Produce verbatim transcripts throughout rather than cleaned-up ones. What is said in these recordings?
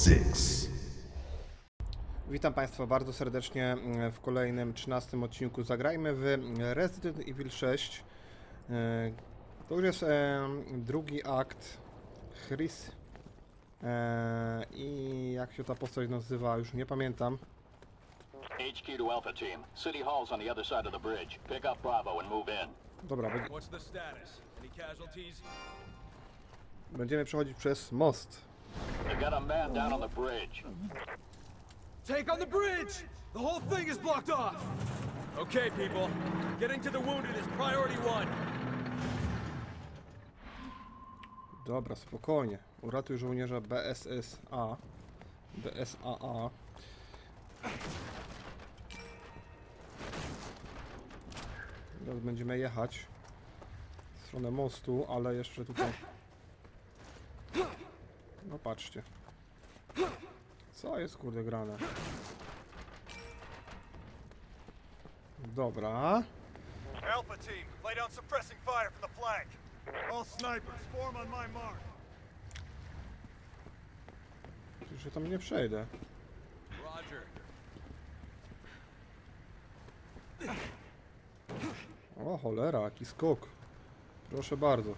six. Witam Państwa bardzo serdecznie w kolejnym trzynastym odcinku. Zagrajmy w Resident Evil sześć. To już jest drugi akt. Chris. I jak się ta postać nazywa, już nie pamiętam. H Q to Alpha Team. City Hall's on the other side of the bridge. Pick up Bravo and move in. Dobra, What's the status? Any casualties? Będziemy przechodzić przez most. They've got a man down on the bridge. Take on the bridge! The whole thing is blocked off! Okay, people. Getting to the wounded is priority one. Dobra, spokojnie. Uratuj żołnierza B S S A. B S A A. Teraz będziemy jechać w stronę mostu, ale jeszcze tutaj... No patrzcie. Co jest kurde grane? Dobra. Alpha team, lay down suppressing fire from the flank. All snipers, form on my mark. Przecież ja tam nie przejdę. Roger. O cholera, jaki skok. Proszę bardzo.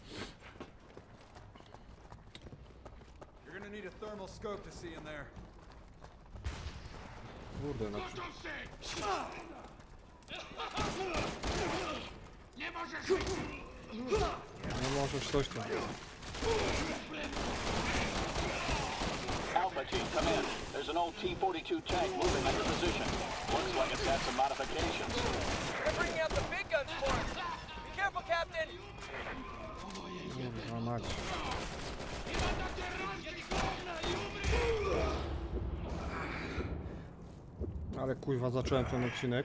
You're gonna need a thermal scope to see in there. Kurde, no. Nie możesz! Nie możesz coś tam. Alpha Team, come in. There's an old T forty-two tank moving under position. Looks like it's had some modifications. They're bringing out the big guns for us. Be careful, Captain. Kurwa mać. Ale kuźwa, zacząłem ten odcinek.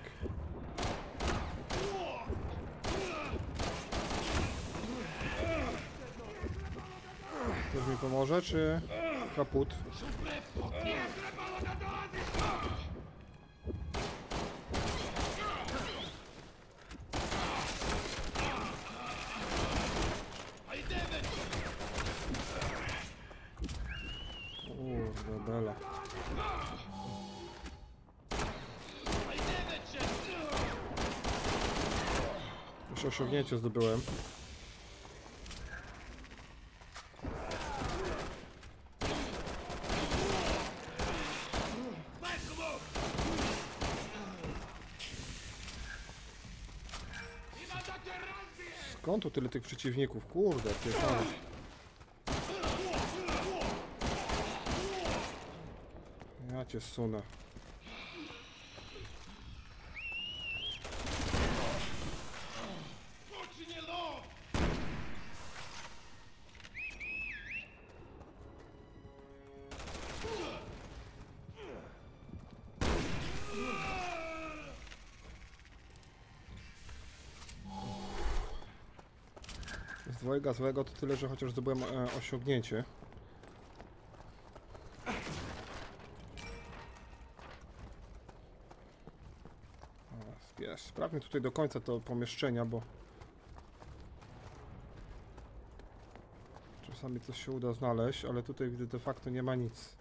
Ktoś mi pomoże, czy kaput? Kurde bela. Już osiągnięcie zdobyłem. Skąd tu tyle tych przeciwników? Kurde, pierdolę. Ja cię zsunę. Z dwojga złego to tyle, że chociaż zdobyłem e, osiągnięcie. Wiesz, sprawdźmy tutaj do końca to pomieszczenia, bo czasami coś się uda znaleźć, ale tutaj widzę, de facto nie ma nic.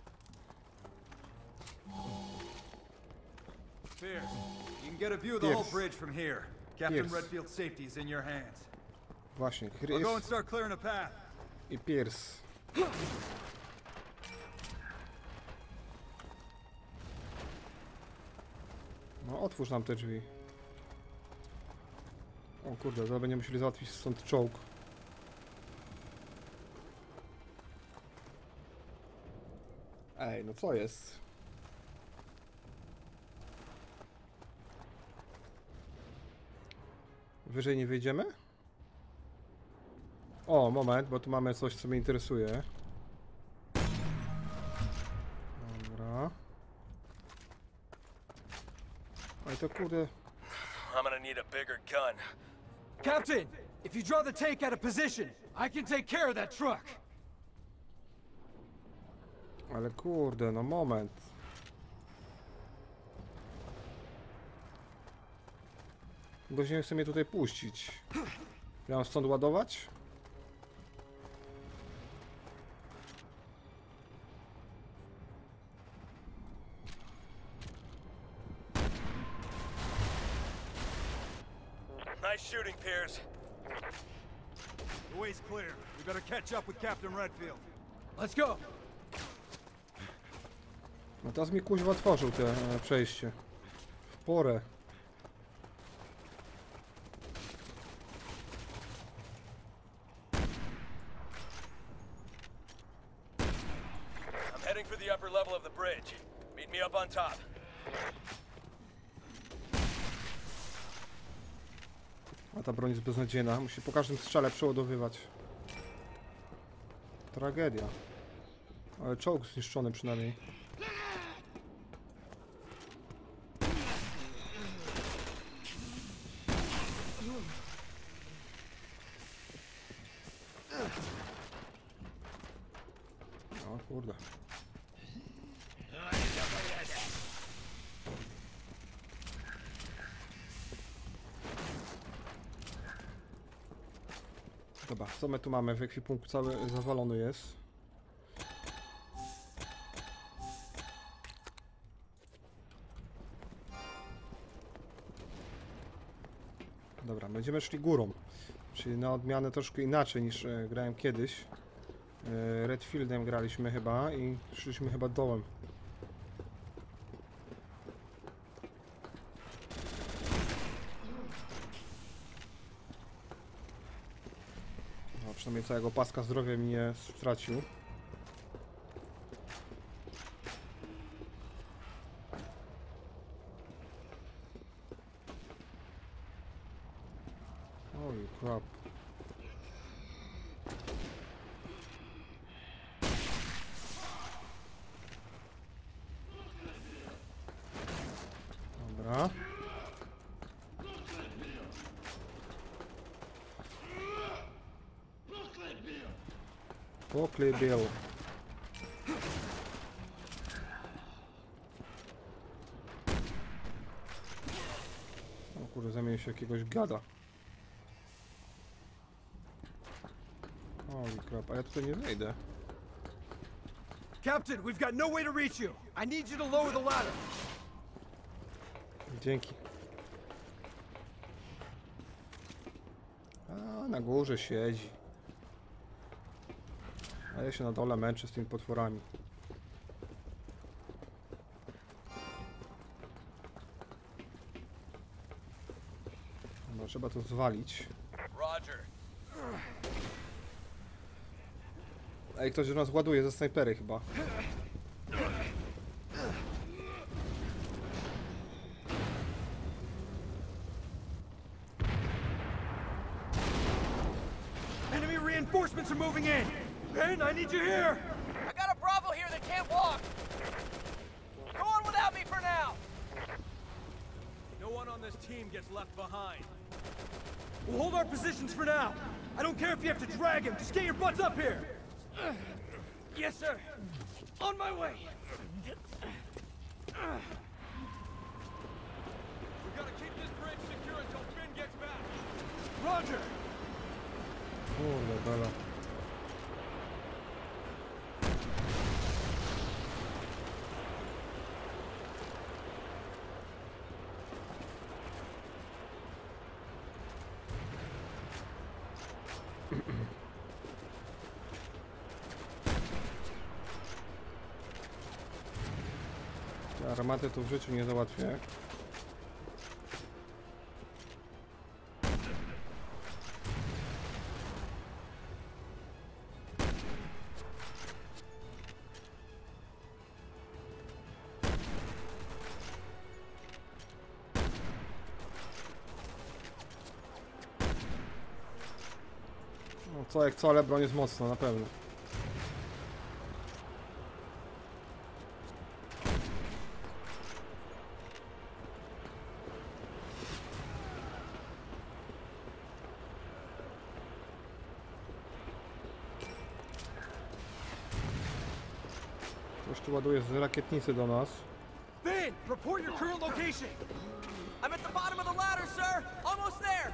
Pierce, you can get a view of the whole Pierce. bridge from here. Captain Pierce. Redfield safety is in your hands. Właśnie, I'll go and Chris start clearing a path. i Pierce. No, otwórz nam te drzwi. O kurde, zaraz będziemy musieli załatwić stąd czołg. Ej, no co jest? Wyżej nie wyjdziemy? O, moment, bo tu mamy coś, co mnie interesuje. Dobra. Oj, to kurde... I'm gonna need a bigger gun. Captain, if you draw the tank out of position, I can take care of that truck. Ale kurde, no moment. Gość nie chce mnie tutaj puścić. Ja mam stąd ładować? Nice shooting, Piers. The way's clear. We better catch up with Captain Redfield. Let's go. No teraz mi kuźwa otworzył te e, przejście. W porę. I'm heading for the upper level of the bridge. Meet me up on top. A ta broń jest beznadziejna. Musi po każdym strzale przeładowywać. Tragedia. Ale czołg zniszczony przynajmniej. O kurde. Dobra, co my tu mamy? W ekwipunku cały zawalony jest. Dobra, będziemy szli górą. Czyli na odmianę troszkę inaczej niż e, grałem kiedyś. E, Redfieldem graliśmy chyba i szliśmy chyba dołem. No, przynajmniej całego paska zdrowia mi nie stracił. Holy crap. Dobra. Poklej biało. O kurde, zamienił się jakiegoś gada. Holy crap, a ja tutaj nie wejdę. Captain, we've got no way to reach you. I need you to lower the ladder. Dzięki. A na górze siedzi. A ja się na dole męczę z tymi potworami. No, trzeba to zwalić. Roger. Ej, ktoś do nas ładuje ze snajpery chyba. Enemy reinforcements are moving in. Ben, I need you here. I got a Bravo here that can't walk. Go on without me for now. No one on this team gets left behind. We'll hold our positions for now. I don't care if you have to drag him. Just get your butts up here. Yes, sir. On my way. We gotta keep this bridge secure until Finn gets back. Roger. Kurde bela. Te armaty to w życiu nie załatwię. No co jak co, ale broń jest mocna, na pewno. Ktoś tu ładuje z rakietnicy do nas. Ben, report your current location. I'm at the bottom of the ladder, sir. Almost there.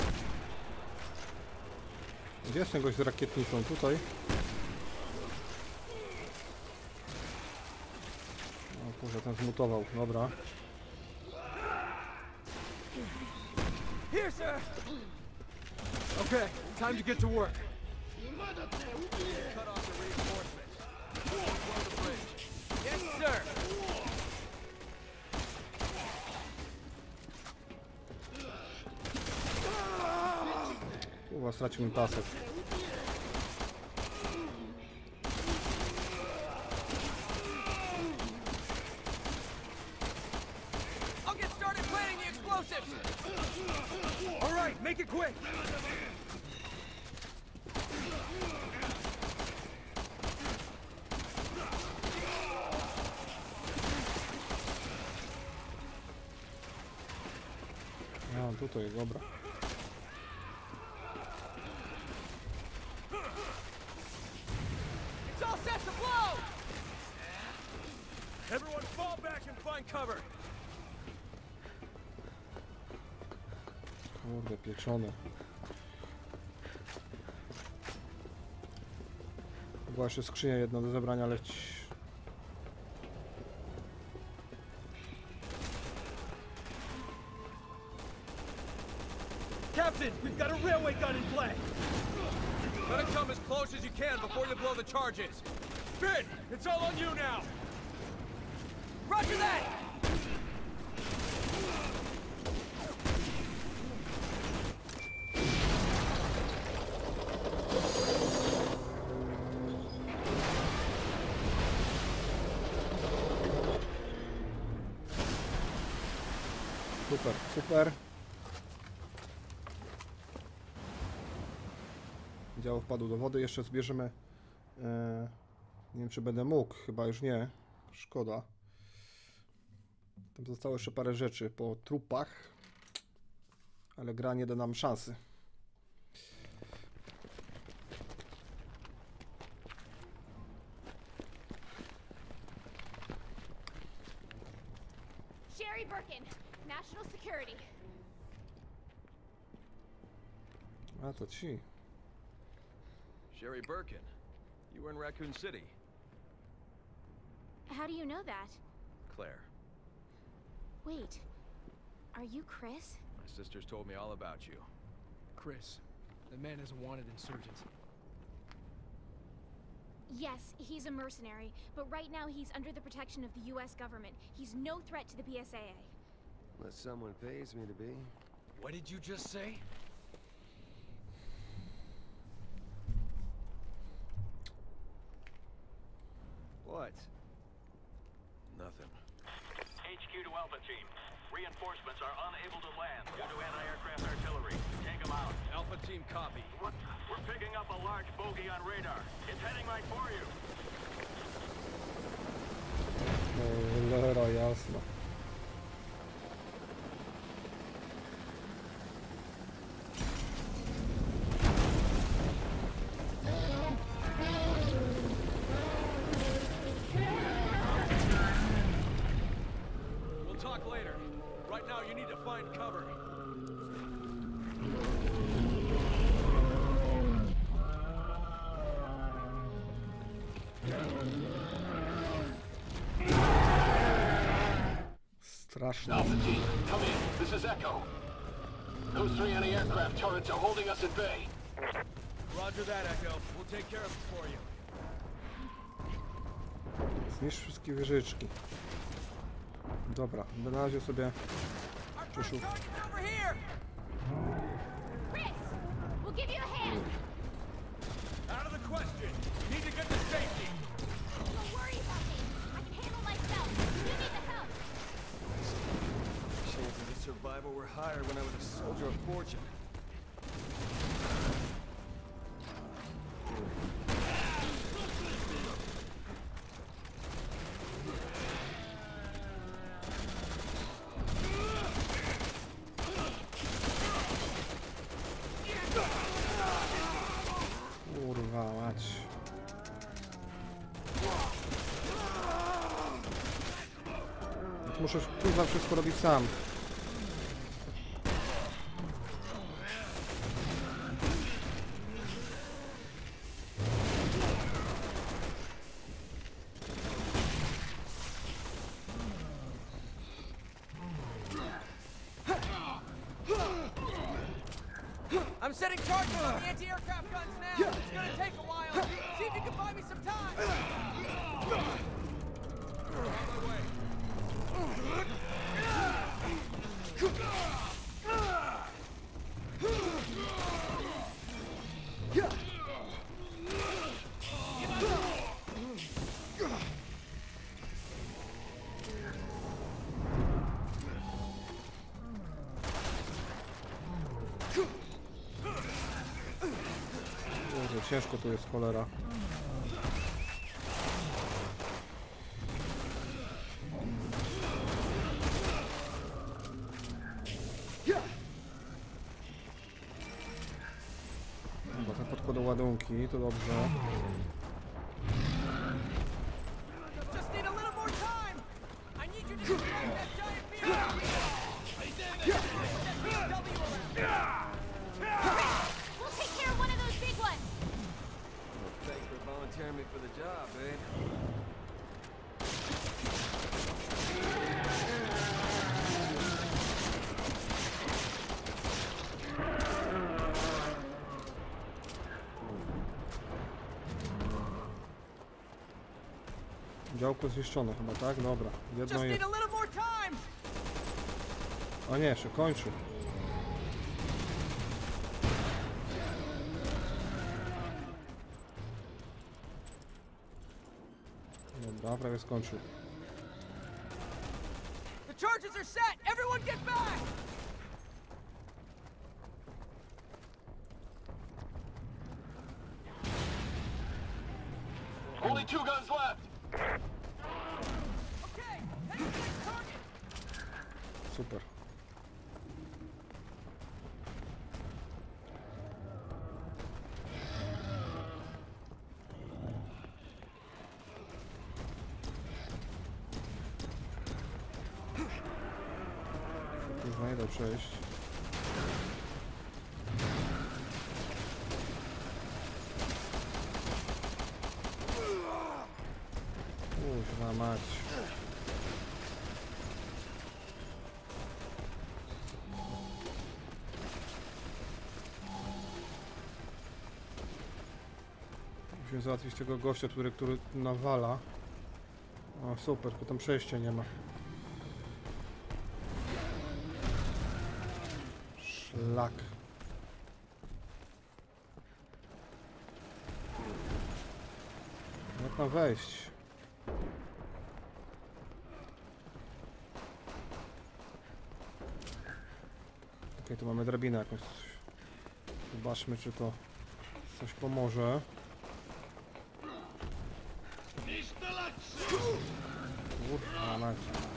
Gdzie jest ten gość z rakietnicą? Tutaj. zmutował, dobra. Here, sir. Okay, time to get to work. Cut off the reinforcements. Blow the bridge. Yes, sir. Kurwa, stracił mi pasek. I'll get started planting the explosives. All right, make it quick. A, tutaj, dobra. It's all set to blow. Everyone fall back and find cover. Kurde, pieczone. Była jeszcze skrzynia jedna do zebrania, ale... Captain, we've got a railway gun in play. Better come as close as you can before you blow the charges. Finn, it's all on you now. Roger that. Super, super. Dział wpadł do wody, jeszcze zbierzemy. E, nie wiem, czy będę mógł, chyba już nie. Szkoda. Tam zostało jeszcze parę rzeczy po trupach, ale gra nie da nam szansy. Sherry Birkin, National Security. A to ci. Sherry Birkin, you were in Raccoon City. How do you know that? Claire, Wait, are you Chris? my sisters told me all about you. Chris, the man is a wanted insurgent. Yes, he's a mercenary, but right now he's under the protection of the U S government. He's no threat to the P S A A. Unless someone pays me to be. What did you just say? What? Nothing. H Q to Alpha Team. Reinforcements are unable to land due to anti-aircraft artillery. Take them out. Alpha Team copy. What? We're picking up a large bogey on radar. It's heading right for you. Cholera jasna. We'll talk later. Right now you need to find cover. Straszne. Alpha Team, come in. This is Echo. Those three anti-aircraft turrets are holding us at bay. Roger that, Echo. We'll take care of it for you. Zniszcz wszystkie wieżyczki. Dobra, na razie sobie Our first przeszukam. target's over here. Chris, we'll give you a hand. Out of the question. You need to get to safety. Don't worry about me. I can handle myself. You need the help. Chances of survival were higher when I was a soldier of fortune. Kurwa mać. Muszę kurwa wszystko robić sam. I'm setting charges on the anti-aircraft guns now. It's gonna take a while. See if you can buy me some time. Boże, ciężko tu jest, cholera. Chyba ten podkładał ładunki, to dobrze. Just need a little more time. I need you to distract that giant B M W around. We'll take care of one of those big ones. Well, thanks for volunteering me for the job, babe. Działko zniszczone chyba, tak? Dobra, jedno Just jest. need a little more time. O nie, jeszcze kończy. Dobra, prawie skończył. The charges are set. Everyone get back. Only two guns left. Okay, head to the next target. Super. Kurwa, nie da przejść. Kurwa mać. Musimy załatwić tego gościa, który, który nawala. O super, potem przejścia nie ma. Szlak. Jak tam wejść? Okej, tu mamy drabinę jakąś. Zobaczmy, czy to coś pomoże. Kurwa mać.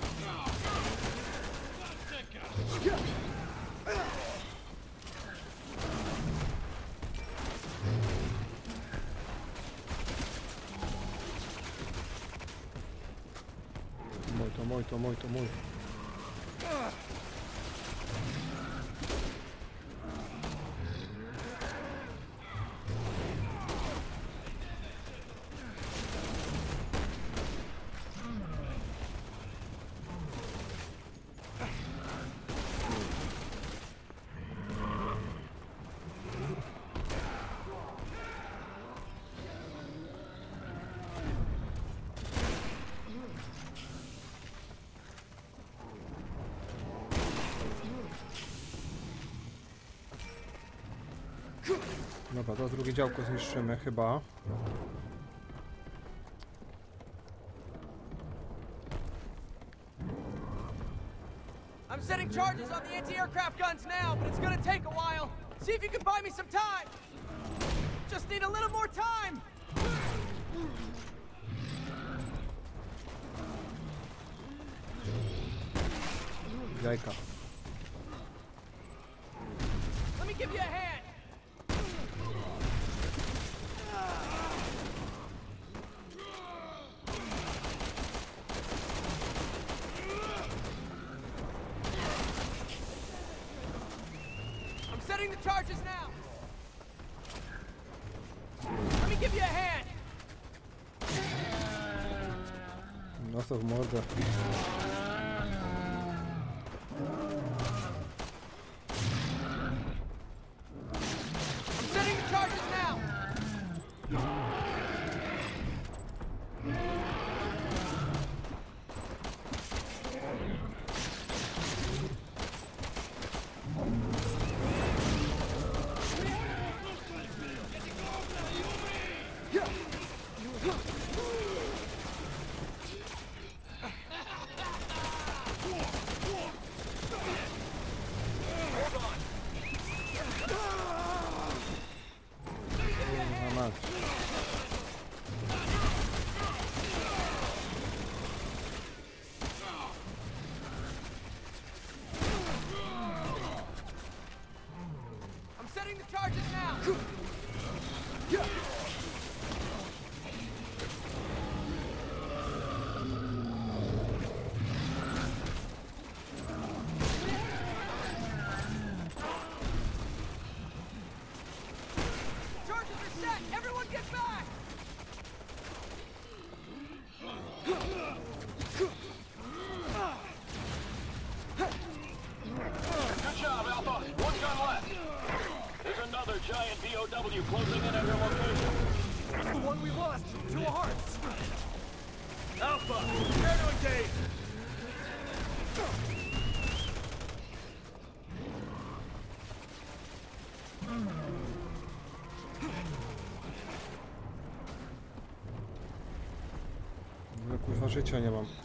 Mój to mój, to mój, to mój. Dobra, to drugie działko zniszczymy chyba. I'm setting charges on the anti-aircraft guns now, but it's gonna take a while. See if you can buy me some time. Just need a little more time. Jajka. Let me give you a hand. I'm setting the charges now. Let me give you a hand. Dostał w mordę. giant V O W closing in at your location. It's the one we lost. Two hearts. Alpha, prepare to engage. W ogóle kurwa życia nie mam.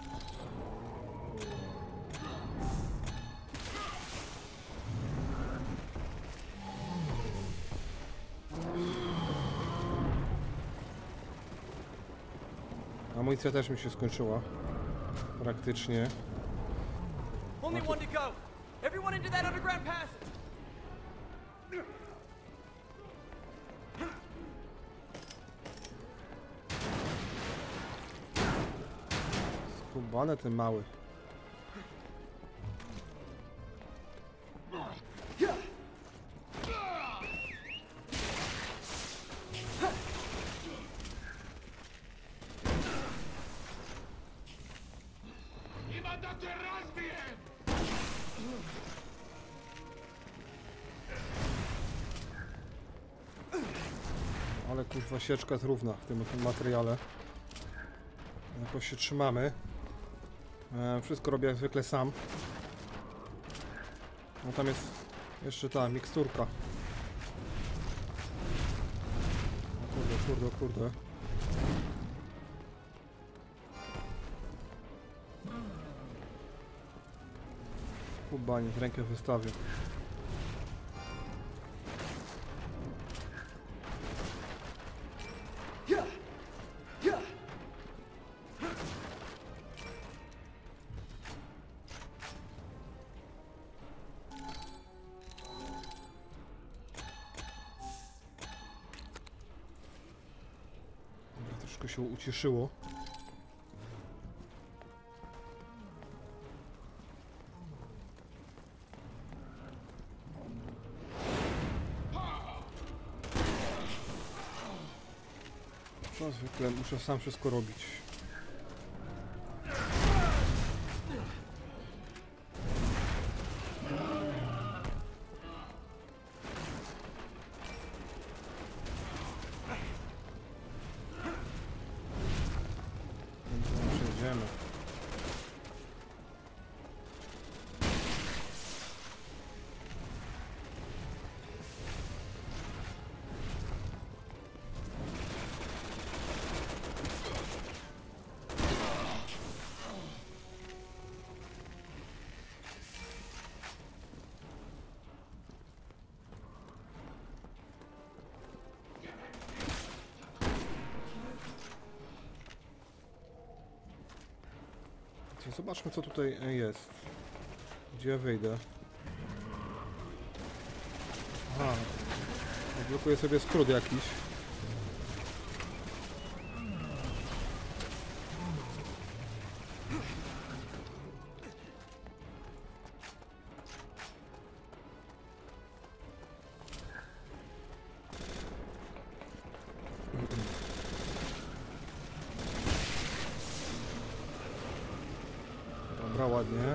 Amunicja też mi się skończyła. Praktycznie. Only one to go. Everyone into that underground passage. Skubany ten mały. Ale kurwa sieczka jest równa w tym, tym materiale. Jakoś się trzymamy. E, wszystko robię jak zwykle sam. No tam jest jeszcze ta miksturka. O kurde, kurde, kurde. Kubanie, w rękę wystawię. Troszkę się ucieszyło. Co zwykle muszę sam wszystko robić. Przejdziemy. Zobaczmy, co tutaj jest. Gdzie ja wyjdę? Aha. Odblokuję sobie skrót jakiś. Dobra, ładnie.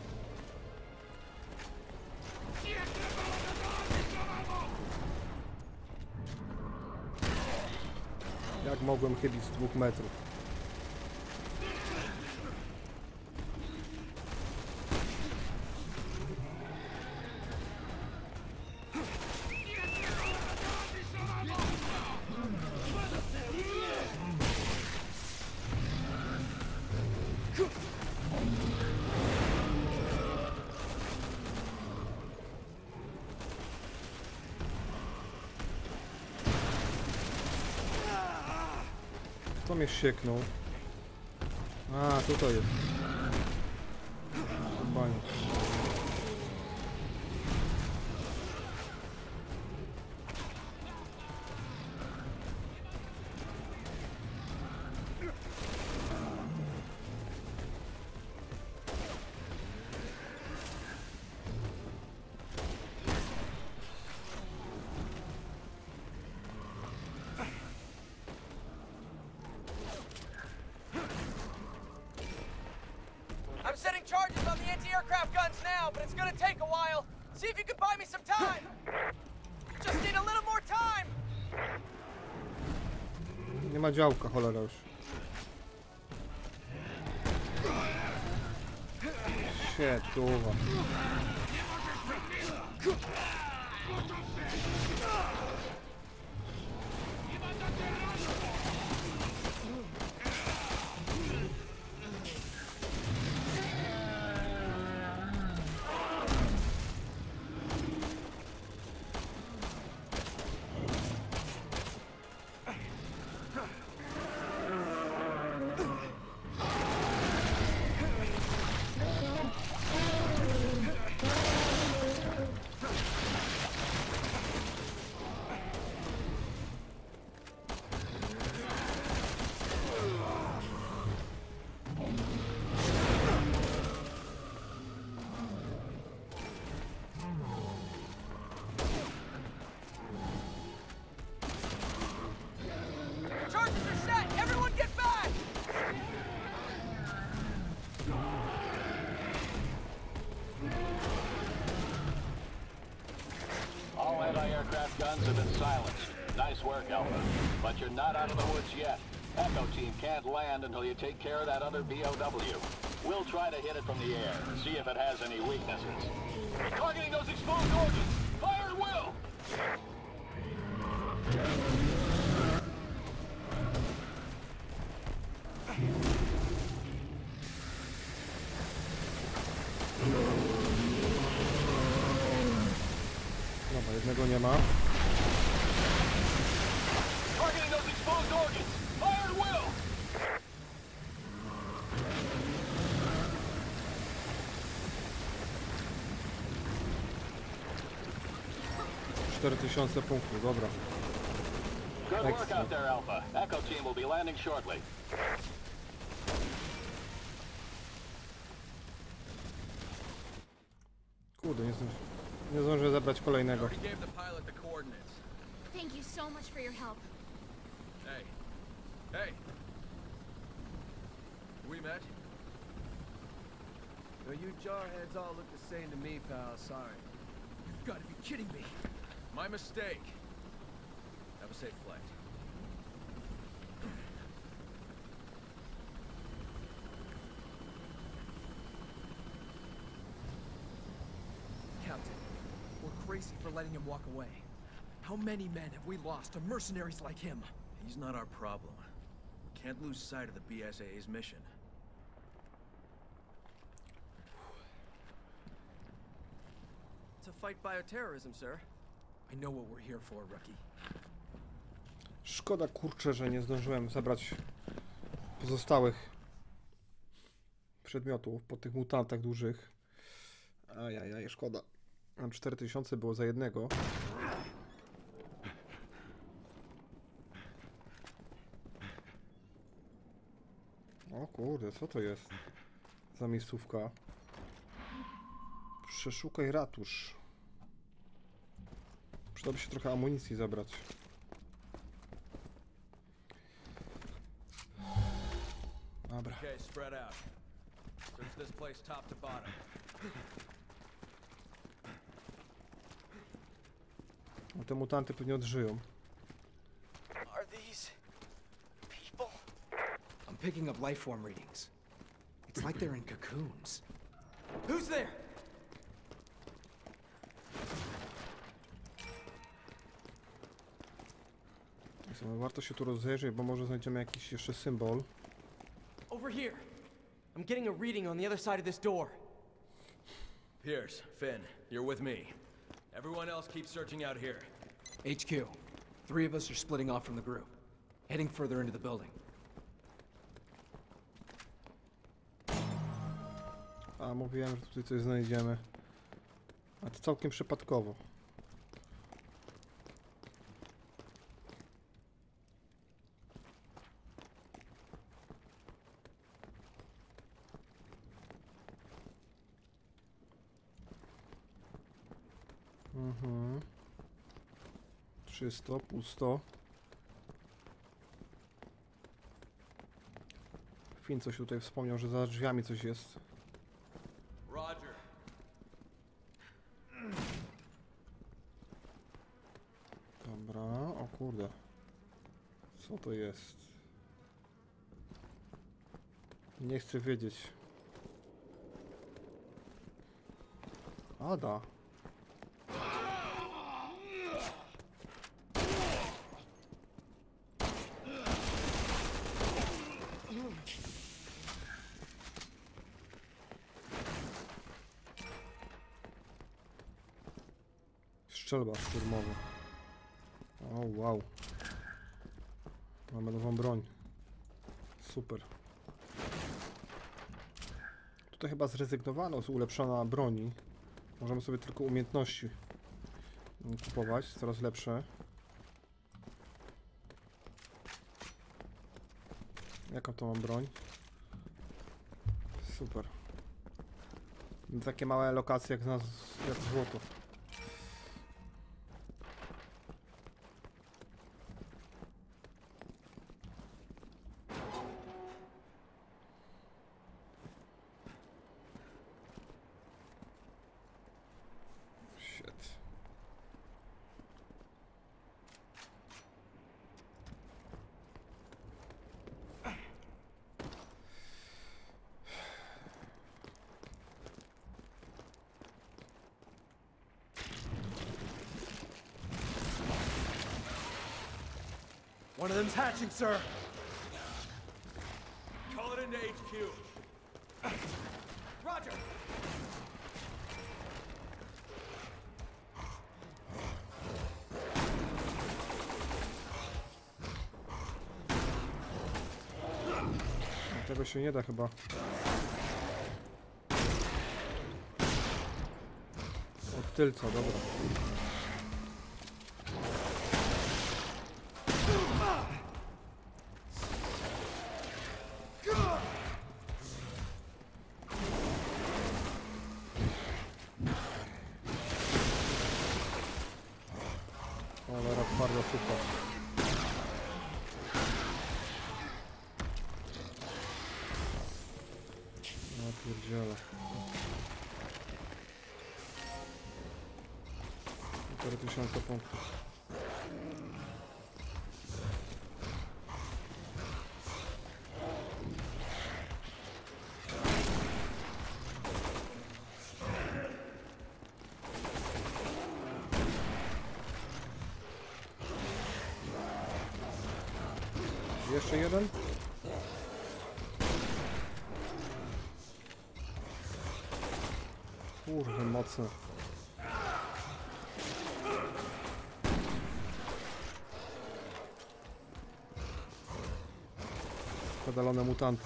Jak mogłem chybić z dwóch metrów? Kto mnie sieknął? A, tutaj jest. Banie. I'm setting charges on the anti-aircraft guns now, but it's gonna take a while. See if you can buy me some time. Just need a little more Nie ma działka, cholera już. Świetluwa. Charges are set! Everyone get back! All anti-aircraft guns have been silenced. Nice work, Alpha. But you're not out of the woods yet. Echo Team can't land until you take care of that other B O W. We'll try to hit it from the air, see if it has any weaknesses. Targeting those exposed organs! Fire at will! Dobra, jednego nie ma. Targeting those exposed organs! Fire at will! cztery tysiące punktów, dobra. Good work Excellent. out there, Alpha. Echo Team will be landing shortly. Kurde, nie, zdąży, nie zdążę zabrać kolejnego. Already gave the pilot the coordinates. Thank you so much for your help. Hey. Hey. We met? No, you jarheads all look the same to me, pal. Sorry. You've got to be kidding me. My mistake. Have a safe flight. Captain, we're crazy for letting him walk away. How many men have we lost to mercenaries like him? He's not our problem. Can't lose sight of the B S A A's mission. To fight bioterrorism, sir. I know what we're here for, rookie. Szkoda, kurczę, że nie zdążyłem zabrać pozostałych przedmiotów po tych mutantach dużych. Ajajaj, szkoda. Mam cztery tysiące, było za jednego. O kurde, co to jest za miejscówka? Przeszukaj ratusz. Przydałoby się trochę amunicji zabrać. Dobra. Okay, spread out. Search this place top to bottom. No te mutanty pewnie odżyją. Are these people? I'm picking up life form readings. It's like they're in cocoons. Who's there? No, warto się tu rozejrzeć, bo może znajdziemy jakiś jeszcze symbol. Over here. I'm getting a reading on the other side of this door. Pierce, Finn, you're with me. Everyone else keep searching out here. H Q, three of us are splitting off from the group, heading further into the building. A mówiłem, że tutaj coś znajdziemy. A to całkiem przypadkowo. Mhm. Czysto, pusto. Finn coś tutaj wspomniał, że za drzwiami coś jest. Roger. Dobra, o kurde. Co Co to jest? Nie chcę wiedzieć. Ada. Strzelba szturmowa. O, wow. Mamy nową broń. Super. Tutaj chyba zrezygnowano z ulepszona broni. Możemy sobie tylko umiejętności kupować, coraz lepsze. Jaką to mam broń? Super. Takie małe lokacje jak, na, jak złoto. One of them's hatching, sir. Call it into H Q. Roger! Tego się nie da chyba. Od tylca, dobra. Cholera, twarda supa. No pierdziele. cztery tysiące punktów. Jeszcze jeden? Kurde, mocno. Pedalone mutanty.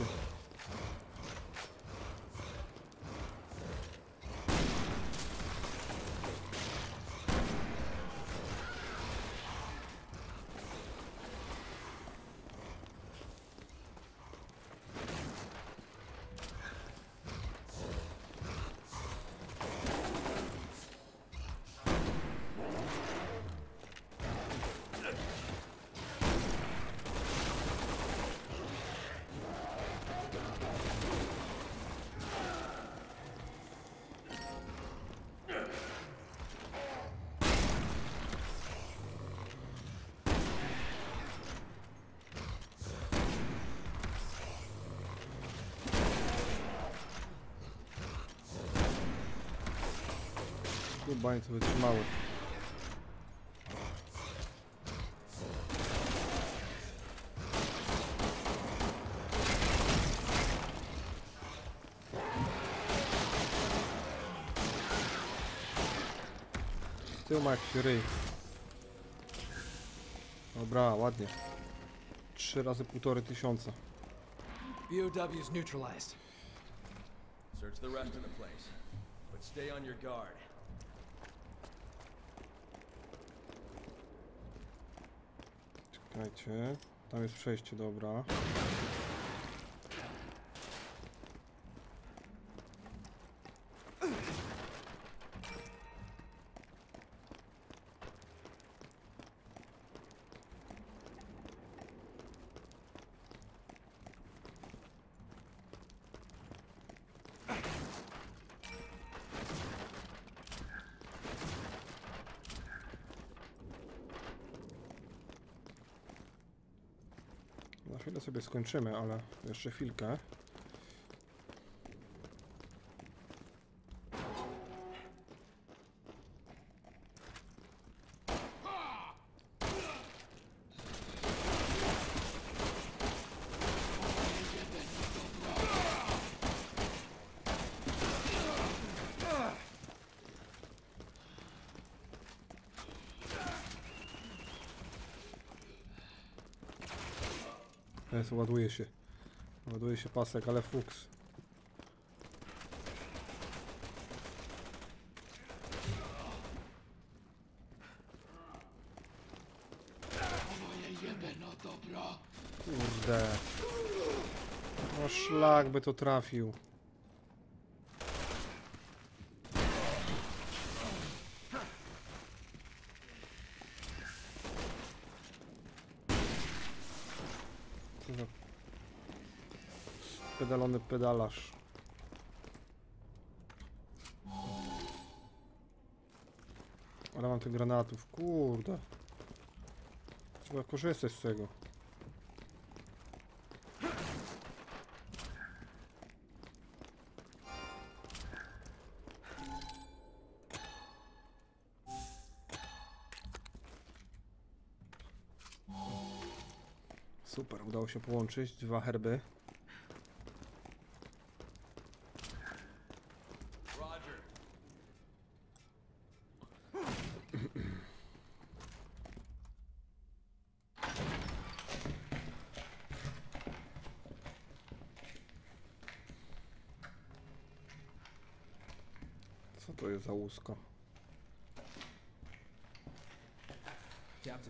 Chyba nie to wytrzymały. Z tyłu ma jakiś ryj. Dobra, ładnie. Trzy razy półtorej tysiąca. B O W is neutralized. Search the rest of the place, but stay on your guard. Czekajcie, tam jest przejście, dobra. chwilę sobie skończymy, ale jeszcze chwilkę. Jest, ładuje się. Ładuje się pasek, ale fuks. Kurde. No szlak by to trafił. Co za pedalony pedalarz. Ale mam tych granatów, kurde. Trzeba korzystać z tego. Super, udało się połączyć dwa herby. Roger. Co to jest za łusko? Captain.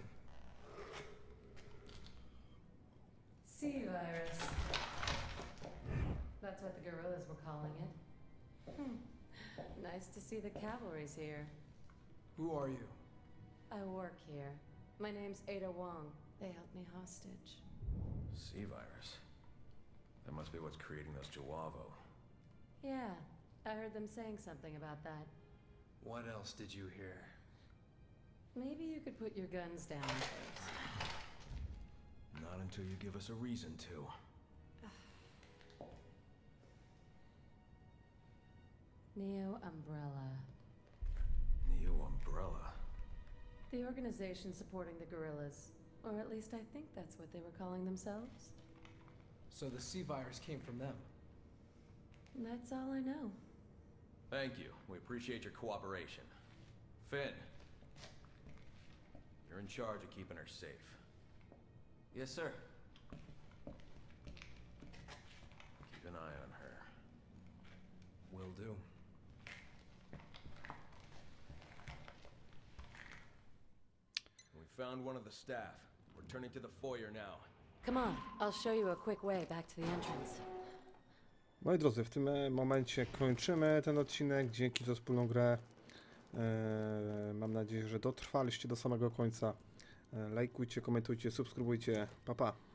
C-virus. That's what the guerrillas were calling it. Hmm. Nice to see the cavalry's here. Who are you? I work here. My name's Ada Wong. They held me hostage. C-virus. That must be what's creating those Jawavo. Yeah, I heard them saying something about that. What else did you hear? Maybe you could put your guns down first. Not until you give us a reason to. Neo Umbrella. Neo Umbrella. The organization supporting the guerrillas. Or at least I think that's what they were calling themselves. So the C-virus came from them. That's all I know. Thank you. We appreciate your cooperation. Finn. You're in charge of keeping her safe. Yes, sir. Keep an eye on her. Will do. We found one of the staff. We're turning to the foyer now. Come on, I'll show you a quick way back to the entrance. Moi drodzy, w tym momencie kończymy ten odcinek. Dzięki za wspólną grę. Eee, mam nadzieję, że dotrwaliście do samego końca. Eee, lajkujcie, komentujcie, subskrybujcie. Pa, pa.